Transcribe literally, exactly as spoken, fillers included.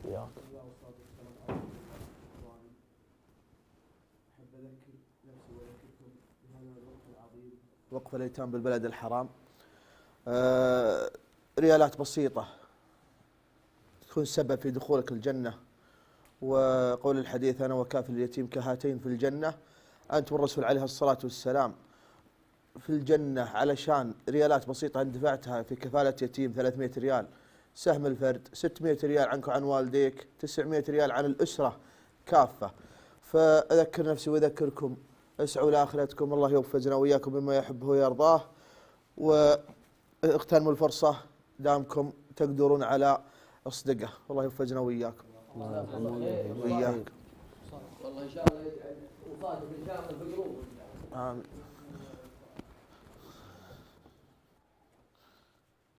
وياك. وقف الأيتام بالبلد الحرام. آه ريالات بسيطة تكون سبب في دخولك الجنة، وقول الحديث أنا وكافل اليتيم كهاتين في الجنة. أنت والرسول عليه الصلاة والسلام في الجنة علشان ريالات بسيطة أنت دفعتها في كفالة يتيم ثلاثمائة ريال، سهم الفرد ستمائة ريال عنك وعن والديك، تسعمائة ريال عن الأسرة كافة. فأذكر نفسي وأذكركم اسعوا لآخرتكم، الله يوفقنا وإياكم بما يحبه ويرضاه، واغتنموا الفرصة دامكم تقدرون على أصدقه، والله يوفقنا وإياكم. وإياك. والله إن شاء الله يجعل وفاتك إن شاء الله في قلوبهم. آمين.